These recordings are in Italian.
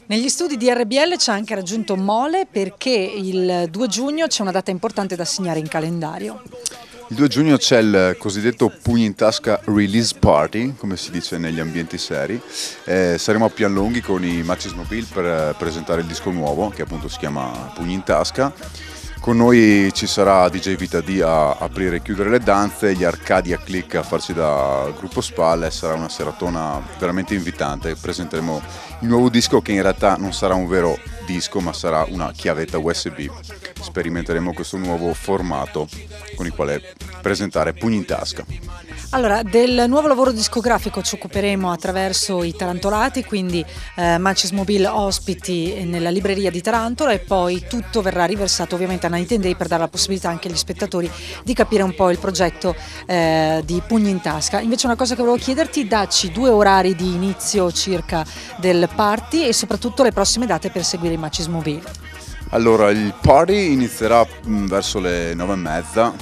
Negli studi di RBL ci ha anche raggiunto Mole perché il 2 giugno c'è una data importante da segnare in calendario. Il 2 giugno c'è il cosiddetto Pugni in Tasca Release Party, come si dice negli ambienti seri. Saremo a Pianlonghi con i Matches Mobile per presentare il disco nuovo, che appunto si chiama Pugni in Tasca. Con noi ci sarà DJ Vita D a aprire e chiudere le danze, gli Arcadia Click a farci da gruppo spalle. Sarà una seratona veramente invitante. Presenteremo il nuovo disco, che in realtà non sarà un vero disco ma sarà una chiavetta USB. Sperimenteremo questo nuovo formato con il quale presentare Pugni in Tasca. Allora, del nuovo lavoro discografico ci occuperemo attraverso i Tarantolati, quindi Matches Mobile ospiti nella libreria di Tarantola, e poi tutto verrà riversato ovviamente a Night and Day per dare la possibilità anche agli spettatori di capire un po' il progetto di Pugni in Tasca. Invece una cosa che volevo chiederti, dacci 2 orari di inizio circa del party e soprattutto le prossime date per seguire i Matches Mobile. Allora, il party inizierà verso le 9:30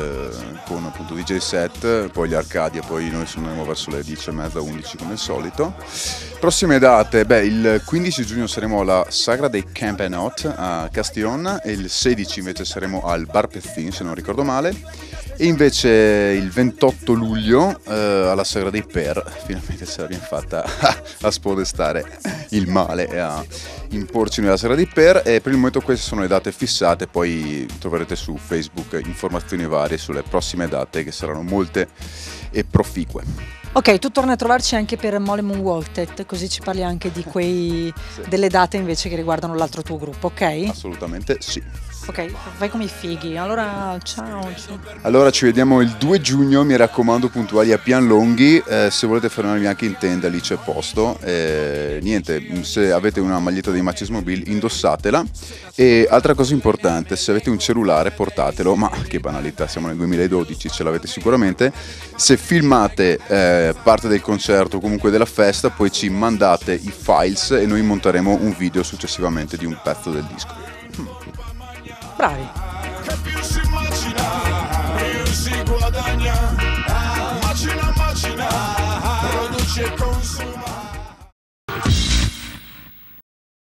con appunto DJ set, poi gli Arcadia, poi noi suoneremo verso le 10:30, 11 come al solito. Prossime date, il 15 giugno saremo alla Sagra dei Camp and Hot a Castillon e il 16 invece saremo al Bar Pezzin, se non ricordo male. E invece il 28 luglio alla Sagra dei Per, finalmente ce l'abbiamo fatta a spodestare il male e a imporci nella Sagra dei Per, e per il momento queste sono le date fissate, poi troverete su Facebook informazioni varie sulle prossime date che saranno molte e proficue. Ok, tu torni a trovarci anche per Mole Moonwalked, così ci parli anche di delle date invece che riguardano l'altro tuo gruppo, ok? Assolutamente sì. Ok, vai come i fighi, allora ciao. Allora ci vediamo il 2 giugno, mi raccomando puntuali a Pianlonghi, se volete fermarvi anche in tenda lì c'è posto, niente, se avete una maglietta dei Matches Mobile indossatela, e altra cosa importante, se avete un cellulare portatelo, ma che banalità, siamo nel 2012, ce l'avete sicuramente, se filmate parte del concerto o comunque della festa, poi ci mandate i files e noi monteremo un video successivamente di un pezzo del disco. Bravi. Che più si immagina, più si guadagna.